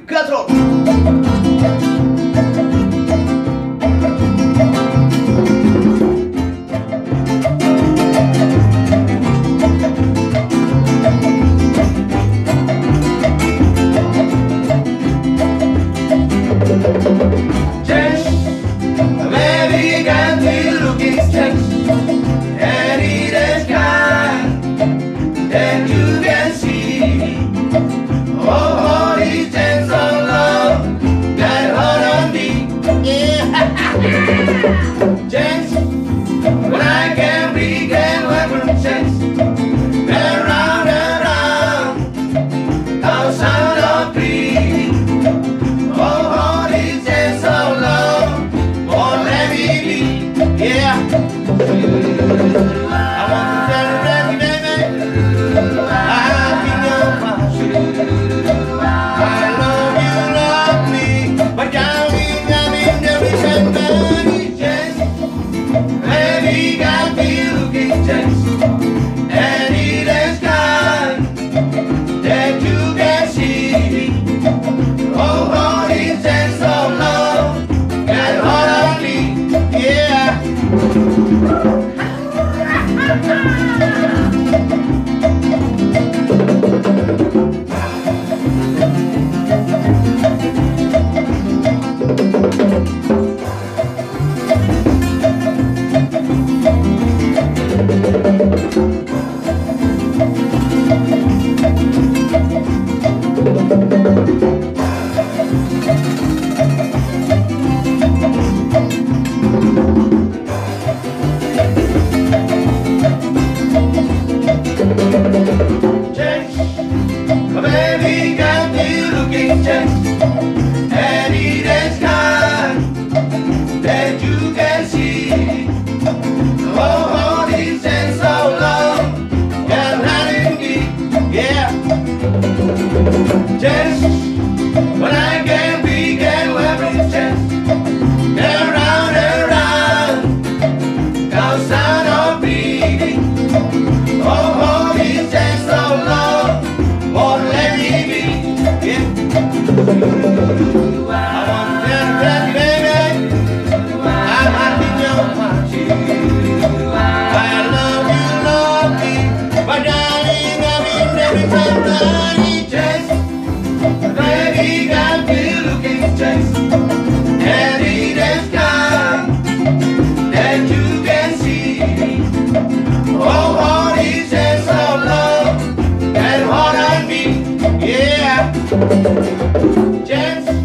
Control. When I can begin weapon checks, and round, our sound of bleeding. Oh, these days so long, won't let me be. Yeah. I want to celebrate you, baby. I'll be your mom. I love you, love me, but darling, I'm in every somebody. Baby got me looking tense, and it is gone that you can see. Oh, it's been so long, got hold on me, yeah. Baby got me looking tense, and it is gone that you can see. Oh, this been so long, got nothing deep, yeah. Just when I can begin every chance, and round, now sound of bleeding. Oh, this been so long, won't let me be, yeah. I want to celebrate, baby. I'm happy your party. I love you, but darling, I'm in every somebody chase. Baby got me looking chase, and it is gone that you can see. Oh, this is so long, and hold on me, yeah. Chance.